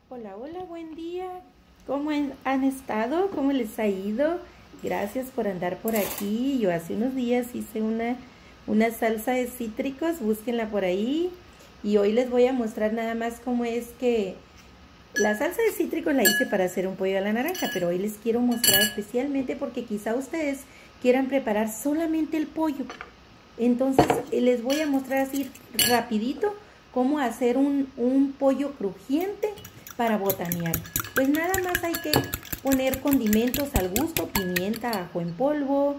Hola, hola, buen día. ¿Cómo han estado? ¿Cómo les ha ido? Gracias por andar por aquí. Yo hace unos días hice una salsa de cítricos, búsquenla por ahí. Y hoy les voy a mostrar nada más cómo es que la salsa de cítricos la hice para hacer un pollo a la naranja, pero hoy les quiero mostrar especialmente porque quizá ustedes quieran preparar solamente el pollo. Entonces les voy a mostrar así rapidito cómo hacer un pollo crujiente para botanear. Pues nada más hay que poner condimentos al gusto, pimienta, ajo en polvo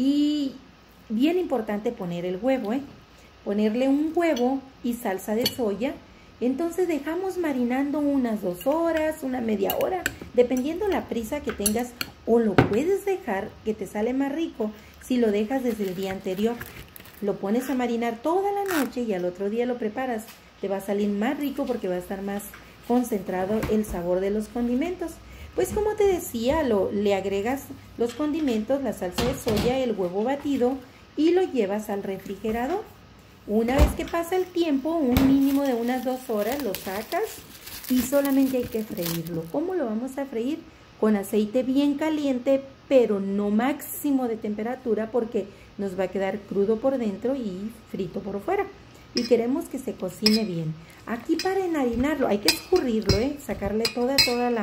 y bien importante poner el huevo, ponerle un huevo y salsa de soya. Entonces dejamos marinando unas 2 horas, una media hora, dependiendo la prisa que tengas, o lo puedes dejar que te sale más rico si lo dejas desde el día anterior. Lo pones a marinar toda la noche y al otro día lo preparas. Te va a salir más rico porque va a estar más concentrado el sabor de los condimentos. Pues como te decía, le agregas los condimentos, la salsa de soya, el huevo batido y lo llevas al refrigerador. Una vez que pasa el tiempo, un mínimo de unas 2 horas, lo sacas y solamente hay que freírlo. ¿Cómo lo vamos a freír? Con aceite bien caliente, pero no máximo de temperatura porque nos va a quedar crudo por dentro y frito por fuera. Y queremos que se cocine bien. Aquí para enharinarlo hay que escurrirlo, sacarle toda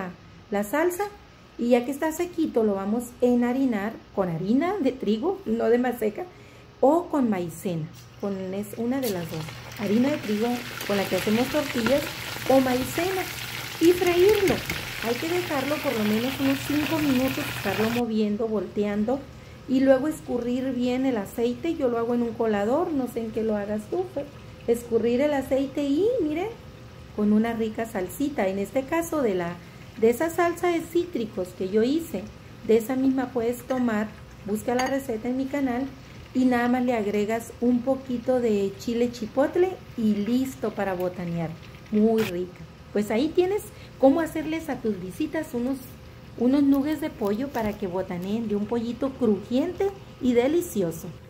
la salsa. Y ya que está sequito lo vamos a enharinar con harina de trigo, no de maseca, o con maicena. Es una de las dos. Harina de trigo con la que hacemos tortillas o maicena. Y freírlo. Hay que dejarlo por lo menos unos 5 minutos, estarlo moviendo, volteando. Y luego escurrir bien el aceite. Yo lo hago en un colador, no sé en qué lo hagas tú, escurrir el aceite y miren, con una rica salsita. En este caso de esa salsa de cítricos que yo hice, de esa misma puedes tomar, busca la receta en mi canal y nada más le agregas un poquito de chile chipotle y listo para botanear. Muy rica. Pues ahí tienes cómo hacerles a tus visitas unos nuggets de pollo para que botaneen de un pollito crujiente y delicioso.